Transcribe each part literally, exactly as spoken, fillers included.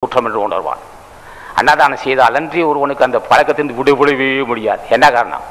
குற்றம் என்று உணர்வான். அன்னதானம் செய்தால் அன்றி ஒருவனுக்கு அந்த பழக்கத்திலிருந்து விடுபடவே முடியாது. என்ன காரணம்?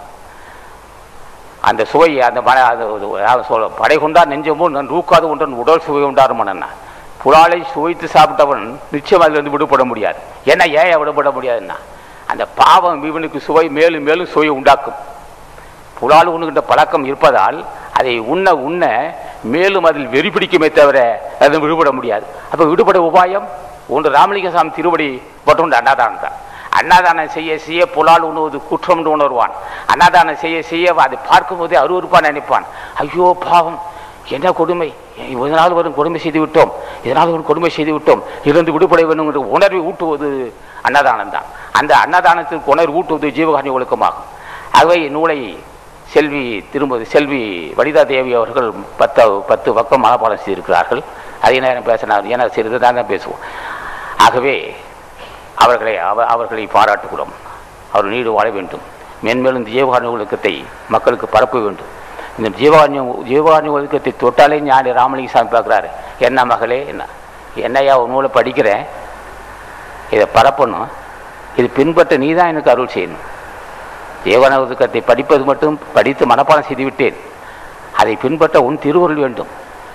அந்த சுவை அந்த சொல்ல படை கொண்டார் நெஞ்சமும் நான் ரூக்காது ஒன்றன் உடல் சுவை உண்டாரும் மன்னன். புலாலை சுவைத்து சாப்பிட்டவன் நிச்சயம் அதிலிருந்து விடுபட முடியாது. ஏன்னா ஏன் விடுபட முடியாதுன்னா அந்த பாவம் இவனுக்கு சுவை மேலும் மேலும் சுவை உண்டாக்கும். புலால் உண்ணுகின்ற பழக்கம் இருப்பதால் அதை உண்ண உண்ண மேலும் அதில் வெறி பிடிக்குமே தவிர அது விடுபட முடியாது. அப்போ விடுபட உபாயம் ஒன்று ராமலிங்கசாமி திருவடி பட்டு அன்னதானம் தான். அன்னதானம் செய்ய செய்ய புலால் உண்ணுவது குற்றம் என்று உணர்வான். அன்னதானம் செய்ய செய்ய அதை பார்க்கும்போதே அருவருப்பாக நினைப்பான். ஐயோ பாவம், என்ன கொடுமை, இதனால் வரும் கொடுமை செய்து விட்டோம், இதனால் ஒரு கொடுமை செய்து விட்டோம், இருந்து விடுபட வேண்டும் என்ற உணர்வை ஊட்டுவது அன்னதானம் தான். அந்த அன்னதானத்திற்கு உணர்வு ஊட்டுவது ஜீவகாருண்ய ஒழுக்கமாகும். ஆகவே நூலை செல்வி திரும்ப செல்வி வனிதா தேவி அவர்கள் பத்து பத்து பக்கம் மனப்பாடம் செய்திருக்கிறார்கள். அதை நேரம் பேசினார், ஏன்னா சிறிது தான் தான் பேசுவோம். ஆகவே அவர்களை அவ அவர்களை பாராட்டுகிறோம். அவர் நீடு வாழ வேண்டும். மேன்மேலும் இந்த ஜீவகாருண்ய ஒழுக்கத்தை மக்களுக்கு பரப்ப வேண்டும். இந்த ஜீவகாருண்ய ஜீவகாருண்ய ஒழுக்கத்தை தொட்டாலே ஞானி ராமலிங்கசாமி பார்க்குறாரு, என்ன மகளே, என்ன என்னையா ஒரு நூலை படிக்கிறேன், இதை பரப்பணும், இது பின்பற்ற நீ தான் எனக்கு அருள் செய்யணும். ஜீவகாருண்ய ஒழுக்கத்தை படிப்பது மட்டும் படித்து மனப்பாடம் செய்து விட்டேன், அதை பின்பற்ற உன் திருவருள் வேண்டும்.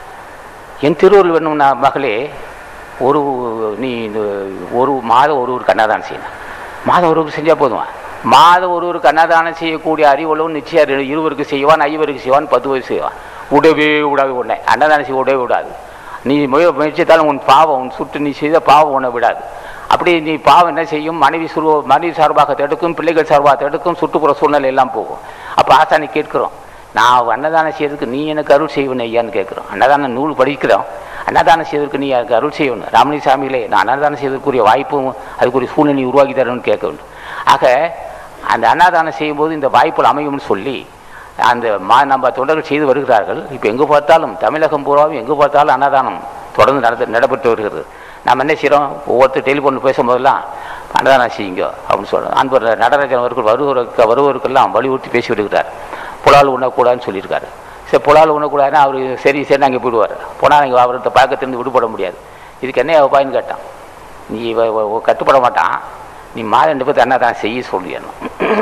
என் திருவருள் வேணும்னா மகளே, ஒரு நீ ஒரு மாதம் ஒருவருக்கு அன்னதானம் செய்யணும். மாதம் ஒருவருக்கு செஞ்சால் போதுமா? மாதம் ஒருவருக்கு அன்னதானம் செய்யக்கூடிய அறிவுள்ளவன் நிச்சயம் இருவருக்கு செய்வான், ஐவருக்கு செய்வான், பத்து பேருக்கு செய்வான். உடவே விடாது உடனே அன்னதானம் செய்ய உடவே விடாது. நீ முய முயற்சித்தாலும் உன் பாவம் உன் சுட்டு நீ செய்த பாவம் உன்னை விடாது. அப்படி நீ பாவம் என்ன செய்யும்? மனைவி சுரு மனைவி சார்பாக தடுக்கும், பிள்ளைகள் சார்பாக தடுக்கும், சுற்றுப்புற சூழ்நிலை எல்லாம் போகும். அப்போ ஆசானி கேட்குறோம், நான் அன்னதானம் செய்யறதுக்கு நீ எனக்கு அருள் செய்வன் ஐயான்னு கேட்குறோம். அன்னதானம் நூல் படிக்கிறோம், அன்னதானம் செய்வதற்கு நீ எனக்கு அருள் செய்யணும் ராமலிங்கசாமியிலே, நான் அன்னதானம் செய்வதற்குரிய வாய்ப்பும் அதுக்குரிய சூழ்நிலை உருவாக்கி தரணும்னு கேட்க வேண்டும். ஆக அந்த அன்னதானம் செய்யும்போது இந்த வாய்ப்புகள் அமையும்னு சொல்லி அந்த மா நம்ம தொண்டர்கள் செய்து வருகிறார்கள். இப்போ எங்கே பார்த்தாலும் தமிழகம் பூராவும் எங்கே பார்த்தாலும் அன்னதானம் தொடர்ந்து நடந்து நடைபெற்று வருகிறது. நம்ம என்ன செய்கிறோம், ஒவ்வொருத்தர் டெலிஃபோனில் பேசும்போதெல்லாம் அன்னதானம் செய்யுங்க அப்படின்னு சொல்கிறோம். அன்பர் நடராஜன் அவர்கள் வருவருக்கு வருவருக்கெல்லாம் வலியுறுத்தி பேசி விடுகிறார். புலால் உண்ணக்கூடாதுன்னு சொல்லியிருக்காரு. சரி, புலால் உண்ணக்கூடாதுன்னா அவர் சரி சரி நாங்கள் போயிடுவார். போனால் நீங்கள் அவர்கிட்ட பழக்கத்திலிருந்து விடுபட முடியாது. இதுக்கு என்ன உபாயன்னு கேட்டான். நீ கட்டுப்பட மாட்டான், நீ மாத ரெண்டு பேர்த்து அன்னதானம் செய்ய சொல்லிடணும்.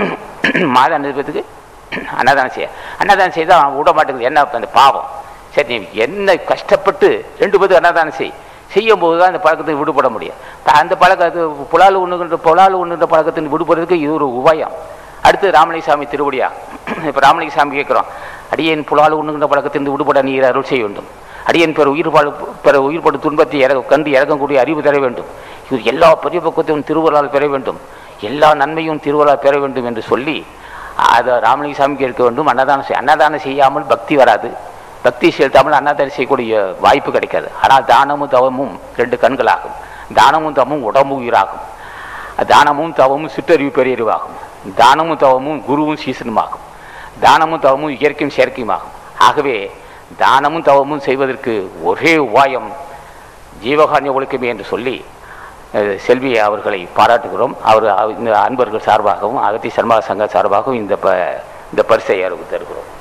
மாத ரெண்டு பேர்த்துக்கு அன்னதானம் செய்ய அன்னதானம் செய்தால் அவன் விட மாட்டேங்குது. என்ன அந்த பாவம், சரி நீ என்ன கஷ்டப்பட்டு ரெண்டு பேர்த்துக்கு அன்னதானம் செய் செய்யும் போது தான் அந்த பழக்கத்துக்கு விடுபட முடியும். அந்த பழக்கத்து புலால் உண்ணுகின்ற புலால் உண்ணுகின்ற பழக்கத்தின் விடுபடுறதுக்கு இது ஒரு உபாயம். அடுத்து ராமலிங்கசாமி திருவடியா. இப்போ ராமலிங்கசாமி கேட்குறோம், அடியேன் புலால் உண்ணுகின்ற பழக்கத்திலிருந்து விடுபட நீர் அருள் செய்ய வேண்டும். அடியேன் பிற உயிர்பாடு பிற உயிர்படும் துன்பத்தை இற கண்டு இறங்கக்கூடிய அறிவு தர வேண்டும். இது எல்லா பரிபக்குவத்தையும் திருவருளால் பெற வேண்டும், எல்லா நன்மையும் திருவருளால் பெற வேண்டும் என்று சொல்லி அதை ராமலிங்கசாமி கேட்க வேண்டும். அன்னதானம் செய் அன்னதானம் செய்யாமல் பக்தி வராது, பக்தி செலுத்தாமல் அன்னதானம் செய்யக்கூடிய வாய்ப்பு கிடைக்காது. ஆனால் தானமும் தவமும் ரெண்டு கண்களாகும். தானமும் தவமும் உடம்பு உயிராகும். தானமும் தவமும் சிற்றறிவு பெரியறிவாகும். தானமும் தவமும் குருவும் சீசனுமாகும். தானமும் தவமும் இயற்கையும் செயற்கையுமாகும். ஆகவே தானமும் தவமும் செய்வதற்கு ஒரே உபாயம் ஜீவகாருண்ய ஒழுக்கமே என்று சொல்லி செல்வி அவர்களை பாராட்டுகிறோம். அவர் இந்த அன்பர்கள் சார்பாகவும் அகத்தி சன்மார்க்க சங்க சார்பாகவும் இந்த ப இந்த பரிசை அறிவித்து தருகிறோம்.